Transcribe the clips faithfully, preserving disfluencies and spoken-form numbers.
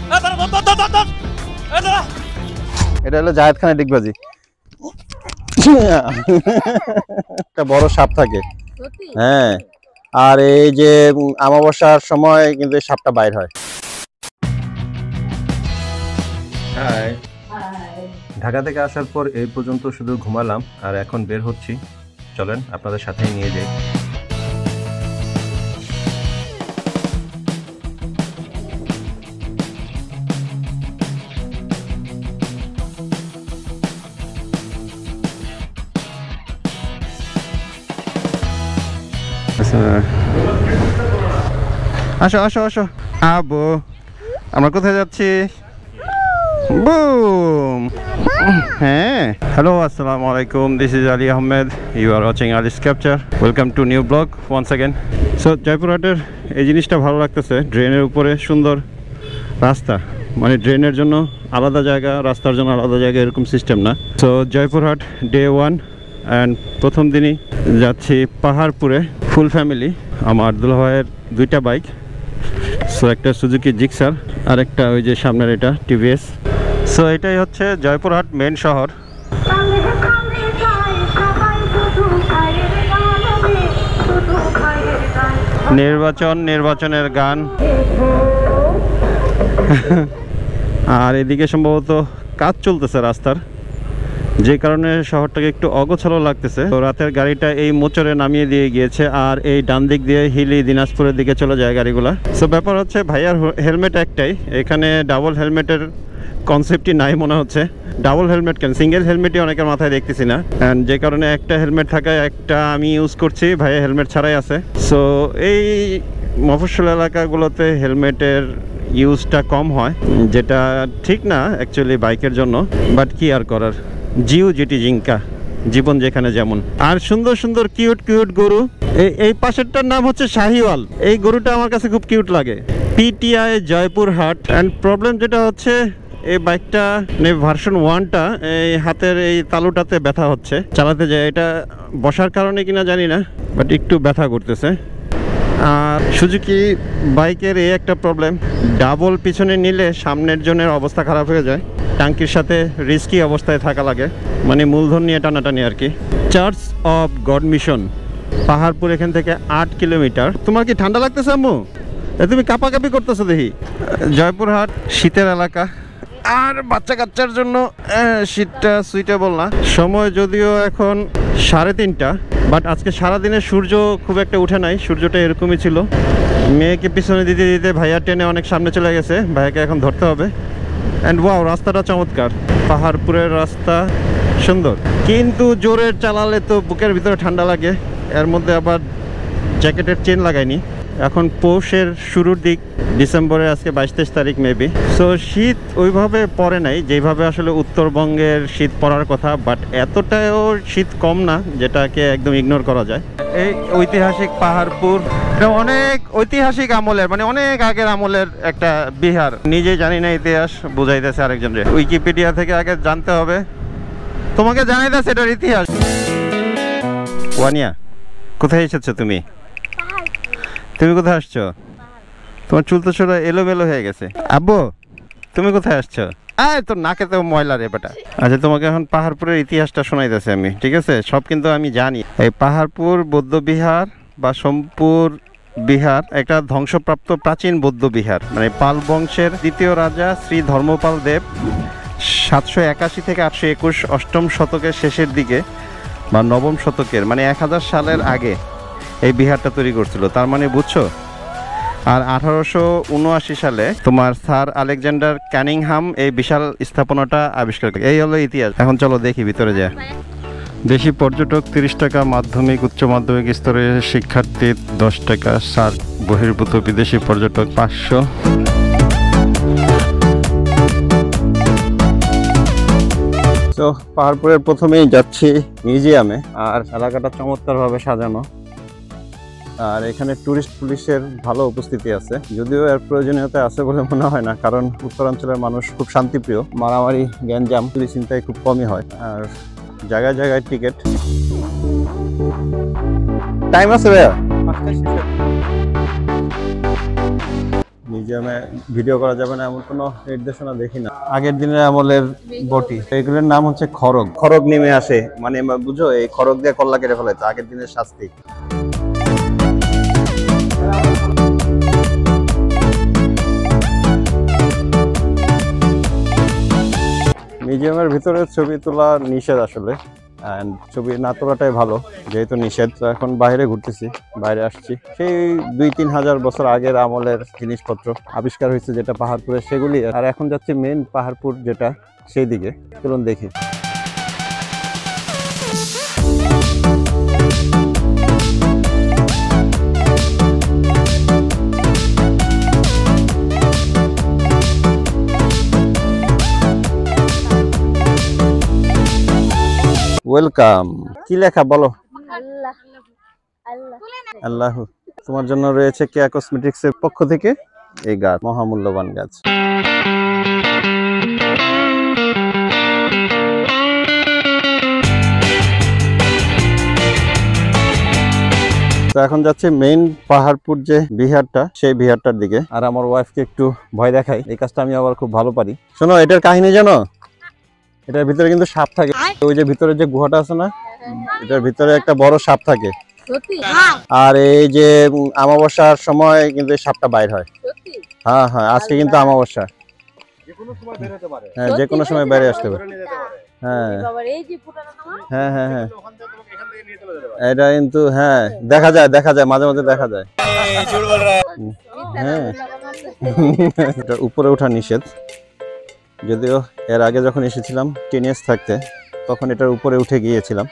এটা হলো জায়েদ খানের ডিগবাজি। একটা বড় সাপ থাকে, হ্যাঁ, আর এই যে অমাবস্যার সময় কিন্তু এই সাপটা বাইর হয়। হাই, ঢাকা থেকে আসার পর এই পর্যন্ত শুধু ঘুমালাম, আর এখন বের হচ্ছি। চলেন আপনাদের সাথেই নিয়ে যাই। আসো আসো আসো আবু, আমরা কোথায় যাচ্ছি? বুম। হ্যাঁ, হ্যালো, আসসালামু আলাইকুম, this is Ali Ahmed, you are watching Ali's capture. Welcome to new blog once again. So জয়পুরহাটের এই জিনিসটা ভালো লাগতেছে, ড্রেনের উপরে সুন্দর রাস্তা, মানে ড্রেনের জন্য আলাদা জায়গা, রাস্তার জন্য আলাদা জায়গা, এরকম সিস্টেম না। So Joypurhat day one and প্রথম দিনই যাচ্ছি পাহাড়পুরে, ফুল ফ্যামিলি। আমার দুলাভাইয়ের দুইটা বাইক, সো একটা সুজুকি জিক্সার আর একটা ওই যে সামনের এটা টিভিএস। সো এটাই হচ্ছে জয়পুরহাট মেন শহর। নির্বাচন নির্বাচনের গান। আর এদিকে সম্ভবত কাজ চলতেছে রাস্তার, যে কারণে শহরটাকে একটু অগোছালো লাগতেছে। তো রাতের গাড়িটা এই মোচরে নামিয়ে দিয়ে গিয়েছে, আর এই ডান দিক দিয়ে হিলি দিনাজপুরের দিকে চলে যায় গাড়িগুলা। সো ব্যাপার হচ্ছে ভাইয়ার হেলমেট একটাই, এখানে ডাবল হেলমেটের কনসেপ্টই নাই মনে হচ্ছে। ডাবল হেলমেট কেন, সিঙ্গেল হেলমেটই অনেকের মাথায় দেখতেছি না, অ্যান্ড যে কারণে একটা হেলমেট থাকায় একটা আমি ইউজ করছি, ভাইয়া হেলমেট ছাড়াই আছে। সো এই মফস্বল এলাকাগুলোতে হেলমেটের ইউজটা কম হয়, যেটা ঠিক না অ্যাকচুয়ালি বাইকের জন্য, বাট কি আর করার, জিও যেটি জিঙ্কা, জীবন যেখানে যেমন। আর সুন্দর সুন্দর কিউট কিউট গরু, এই এই পাশেরটার নাম হচ্ছে শাহিওয়াল। এই গরুটা আমার কাছে খুব কিউট লাগে। পিটিআই জয়পুরহাট। অ্যান্ড প্রবলেম যেটা হচ্ছে, এই বাইকটা ভার্সন ওয়ানটা এই হাতের এই তালুটাতে ব্যথা হচ্ছে চালাতে যায়। এটা বসার কারণে কিনা জানি না, বাট একটু ব্যথা করতেছে। আর সুজুকি বাইকের এই একটা প্রবলেম, ডাবল পিছনে নিলে সামনের জনের অবস্থা খারাপ হয়ে যায়, টাঙ্কির সাথে রিস্কি অবস্থায় থাকা লাগে, মানে মূলধন নিয়ে টানাটানি আর কি। Church of God mission, Paharpur এখান থেকে আট কিলোমিটার। তোমার কি ঠান্ডা লাগতেছে আম্মু? তুমি কাঁপাকাঁপি করতেছো দেখি। জয়পুরহাট শীতের এলাকা, আর বাচ্চা কাচ্চার জন্য শীতটা সুইটেবল না। সময় যদিও এখন সাড়ে তিনটা, বাট আজকে সারাদিনে সূর্য খুব একটা উঠে নাই, সূর্যটা এরকমই ছিল। মেয়েকে পিছনে দিতে দিতে ভাইয়া টেনে অনেক সামনে চলে গেছে, ভাইয়াকে এখন ধরতে হবে। অ্যান্ড ওয়াও, রাস্তাটা চমৎকার, পাহাড়পুরের রাস্তা সুন্দর, কিন্তু জোরে চালালে তো বুকের ভিতরে ঠান্ডা লাগে। এর মধ্যে আবার জ্যাকেটের চেন লাগাইনি। এখন পৌষের শুরুর দিক, ডিসেম্বরে আজকে বাইশ তেইশ তারিখ মেবি। সো শীত ওইভাবে পড়ে নাই যেভাবে আসলে উত্তরবঙ্গের শীত পড়ার কথা, বাট এতটাও শীত কম না যেটাকে একদম ইগনোর করা যায়। এই ঐতিহাসিক পাহাড়পুর, এটা অনেক ঐতিহাসিক আমলের, মানে অনেক আগের আমলের একটা বিহার। নিজে জানি না ইতিহাস, বুঝাইতেছে আরেকজনরে। উইকিপিডিয়া থেকে আগে জানতে হবে, তোমাকে জানাইতেছে এটার ইতিহাস। ওয়ানিয়া, কোথায় এসেছো তুমি? তুমি কোথায় আসছো? তোমার চুল তো ছোট এলোমেলো হয়ে গেছে। আব্বু, তুমি কোথায় আসছো? আয়, তোর নাকে তো ময়লা রে বেটা। আচ্ছা, তোমাকে এখন পাহাড়পুরের ইতিহাসটা শোনাইতেছে আমি, ঠিক আছে? সব কিন্তু আমি জানি। এই পাহাড়পুর বৌদ্ধ বিহার বা সোমপুর বিহার একটা ধ্বংসপ্রাপ্ত প্রাচীন বৌদ্ধ বিহার, মানে পাল বংশের দ্বিতীয় রাজা শ্রী ধর্মপাল দেব সাতশো একাশি থেকে আটশো একুশ অষ্টম শতকের শেষের দিকে বা নবম শতকের, মানে এক হাজার সালের আগে এই বিহারটা তৈরি করছিল। তার মানে বুঝছো? আর আঠারোশো উনআশি সালে তোমার স্যার আলেকজান্ডার ক্যানিংহাম এই বিশাল স্থাপনাটা আবিষ্কার করে। এই হলো ইতিহাস। এখন চলো দেখি ভিতরে যায়। দেশি পর্যটক তিরিশ টাকা, মাধ্যমিক উচ্চ মাধ্যমিক স্তরের শিক্ষার্থী দশ টাকা, স্যার বহির্ভূত বিদেশি পর্যটক পাঁচশো। তো পাহাড়পুরের প্রথমেই যাচ্ছি মিউজিয়ামে, আর এলাকাটা চমৎকারভাবে সাজানো, আর এখানে টুরিস্ট পুলিশের ভালো উপস্থিতি আছে, যদিও এর প্রয়োজনীয়তা আছে বলে মনে হয় না, কারণ উত্তরাঞ্চলের মানুষ খুব শান্তিপ্রিয়, মারামারি গ্যাঞ্জাম পুলিশ চিন্তায় খুব কমই হয়। আর জায়গায় জায়গায় টিকিট। টাইম আছে ভাইয়া? মিউজিয়ামে ভিডিও করা যাবে না এমন কোনো নির্দেশনা দেখি না। আগের দিনের আমলের বটি, এগুলোর নাম হচ্ছে খড়গ। খড়গ নেমে আসে, মানে বুঝো এই খড়গ দিয়ে কল্লা কেটে ফেলাইতো, আগের দিনের শাস্তি। মিউজিয়ামের ভিতরে ছবি তোলা নিষেধ আসলে, এন্ড ছবি না তোলাটাই ভালো, যেহেতু নিষেধ। এখন বাইরে ঘুরতেছি, বাইরে আসছি, সেই দুই তিন হাজার বছর আগের আমলের জিনিসপত্র আবিষ্কার হয়েছে যেটা পাহাড়পুরে, সেগুলি। আর এখন যাচ্ছে মেন পাহাড়পুর যেটা, সেই দিকে। চলুন দেখি। ওয়েলকাম। কি লেখা বলো? আল্লাহ আল্লাহ আল্লাহ। তোমার জন্য রয়েছে কেয়া কসমেটিক্স এর পক্ষ থেকে এই গাছ, মহামূল্যবান গাছ। তো এখন যাচ্ছে মেইন পাহাড়পুর যে বিহারটা, সেই বিহারটার দিকে। আর আমার ওয়াইফকে একটু ভয় দেখাই, এই কাজটা আমি আবার খুব ভালো পারি। শোনো, এটার কাহিনী জানো? এটার ভিতরে কিন্তু সাপ থাকে। ওই যে ভিতরে যে গুহাটা আছে না, এটার ভিতরে একটা বড় সাপ থাকে। আর এই যে অমাবস্যার সময় কিন্তু এই সাপটা বাইর হয়। হ্যাঁ হ্যাঁ, আজকে কিন্তু অমাবস্যা, হ্যাঁ যে কোনো সময় বাইরে আসতে পারে। হ্যাঁ হ্যাঁ হ্যাঁ হ্যাঁ, এটা কিন্তু হ্যাঁ দেখা যায়, দেখা যায় মাঝে মাঝে দেখা যায়। হ্যাঁ, এটা উপরে ওঠা নিষেধ, যদিও এর আগে যখন এসেছিলাম টিনেজ থাকতে, তখন এটার উপরে উঠে গিয়েছিলাম।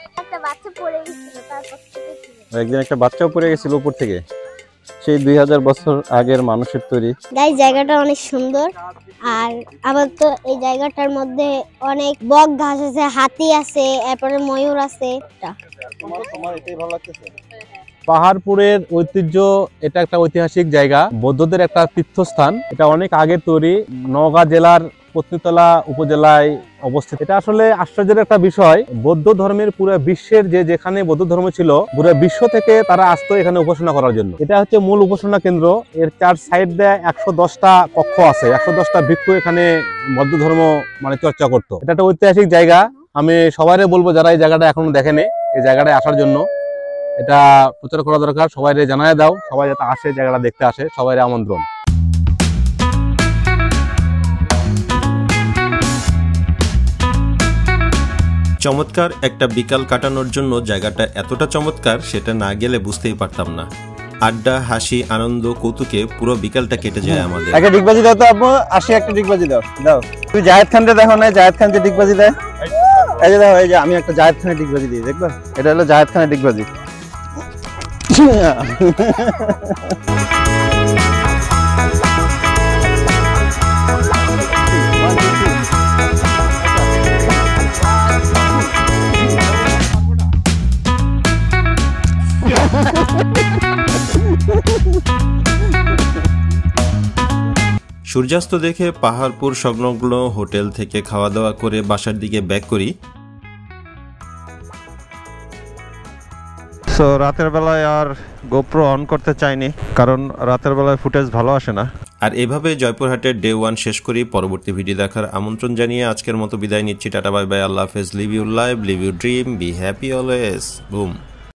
একদিন একটা বাচ্চাও পড়ে গেছিল উপর থেকে, সেই দুই হাজার বছর আগের মানুষের তৈরি। গাইস, জায়গাটা অনেক সুন্দর। আর আবার তো এই জায়গাটার মধ্যে অনেক বক ঘাস আছে, হাতি আছে, এরপরে ময়ূর আছে। তোমার এটাই ভালো লাগতেছে? পাহাড়পুরের ঐতিহ্য, এটা একটা ঐতিহাসিক জায়গা, বৌদ্ধদের একটা তীর্থস্থান। এটা অনেক আগের তৈরি, নওগাঁ জেলার পত্নীতলা উপজেলায় অবস্থিত। এটা আসলে আশ্চর্যের একটা বিষয়, বৌদ্ধ ধর্মের পুরো বিশ্বের যে যেখানে বৌদ্ধ ধর্ম ছিল, পুরো বিশ্ব থেকে তারা আসতো এখানে উপাসনা করার জন্য। এটা হচ্ছে মূল উপাসনা কেন্দ্র। এর চার সাইড দেয় একশো দশটা কক্ষ আছে, একশো দশটা ভিক্ষু এখানে বৌদ্ধ ধর্ম মানে চর্চা করতো। এটা একটা ঐতিহাসিক জায়গা। আমি সবাই বলবো যারা এই জায়গাটা এখনো দেখেনি, এই জায়গাটায় আসার জন্য এটা প্রচার করা দরকার। সবাই জানায় দাও, সবাই যাতে আসে, জায়গাটা দেখতে আসে, সবাই আমন্ত্রণ। চমৎকার একটা বিকাল কাটানোর জন্য জায়গাটা এতটা চমৎকার, সেটা না গেলে বুঝতেই পারতাম না। আড্ডা, হাসি, আনন্দ, কৌতুকে পুরো বিকালটা কেটে যায় আমাদের। একটা ডিগবাজি দাও তো আপু, আসি একটা ডিগবাজি দাও। দাও, তুমি জায়েদ খানকে দেখো না? জায়েদ খান যে ডিগবাজি দেয়, এই যে দেখো, এই যে আমি একটা জায়েদ খানের ডিগবাজি দিই, দেখবা? এটা হলো জায়েদ খানের ডিগবাজি। সূর্যাস্ত দেখে পাহাড়পুর সংলগ্ন হোটেল থেকে খাওয়া দাওয়া করে বাসার দিকে ব্যাক করি। সো রাতের বেলায় আর গোপ্রো অন করতে চাইনি, কারণ রাতের বেলায় ফুটেজ ভালো আসে না। আর এভাবে জয়পুরহাটের ডে ওয়ান শেষ করি। পরবর্তী ভিডিও দেখার আমন্ত্রণ জানিয়ে আজকের মতো বিদায় নিচ্ছি। টাটা, বাই বাই, আল্লাহ হাফেজ। Live you live, live you dream, be happy always. Broom.